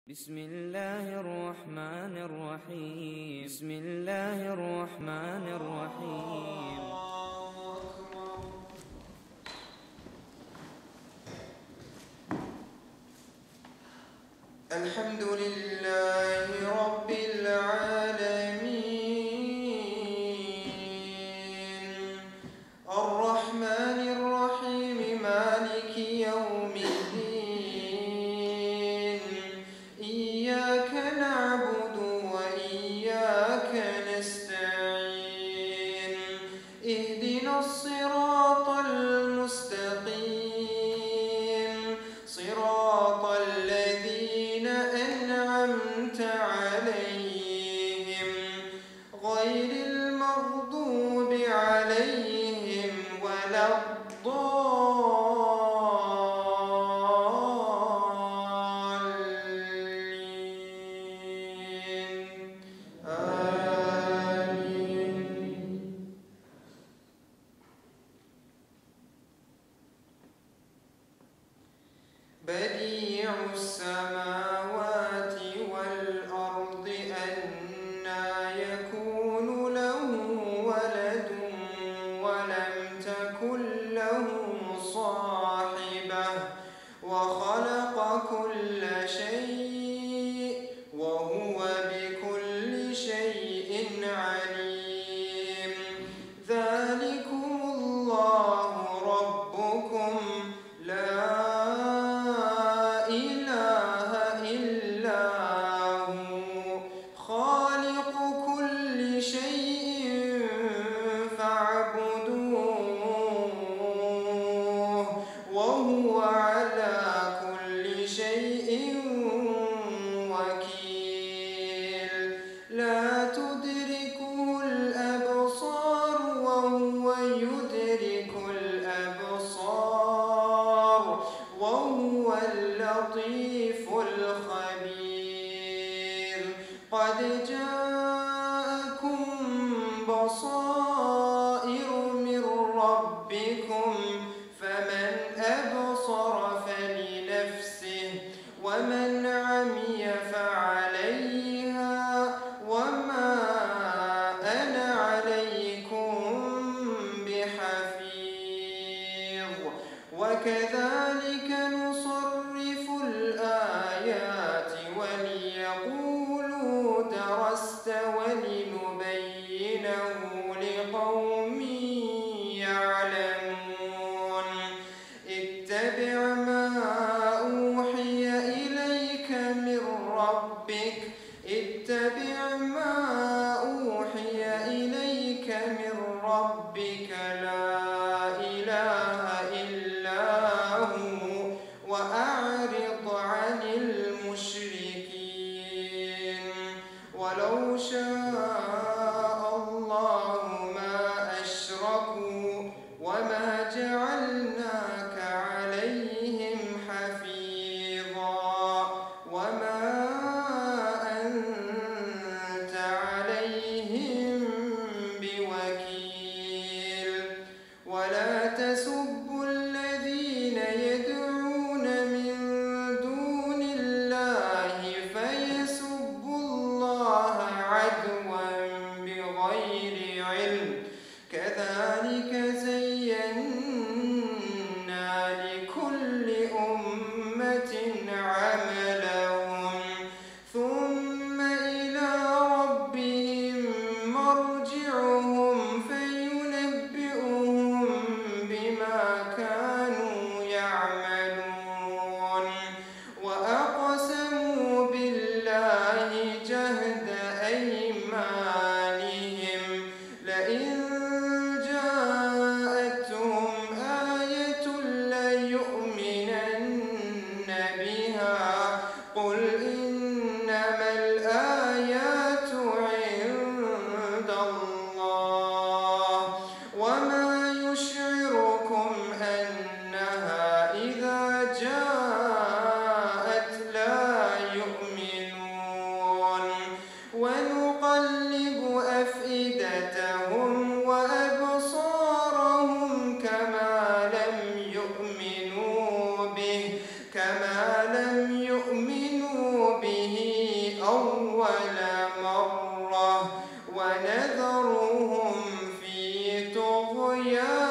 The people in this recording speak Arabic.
بسم الله الرحمن الرحيم. بسم الله الرحمن الرحيم. الحمد لله رب العالمين الرحمن الرحيم مالك يوم الدين إياك نعبد وإياك نستعين اهدنا الصراط المستقيم صراط الذين أنعمت عليهم غير المغضوب عليهم ولا الضالين آمين. بديع السماوات والأرض أنى يكون له ولد ولم تكن له صاحبة وخلق كل شيء وهو بكل شيء عليم ذلكم الله ربكم لا إله إلا هو خالق كل شيء فاعبدوه وهو على كل شيء وكيل لا تدركه الأبصار وهو يدرك الأبصار وهو اللطيف الخبير قد جاءكم بصائر من ربكم فمن أبصر فلنفسه ومن عمي فعليها وما أنا عليكم بحفيظ وكذلك نصرف الآيات وليقولوا درست ولنبينه لقوم يعلمون اتبع ما أوحي إليك من ربك اتبع ما أوحي إليك من ربك لا إله إلا هو وأعرض عن المشركين ولو شاء الله ما أشركوا وما جعلناك عليهم حفيظا وما أنت يا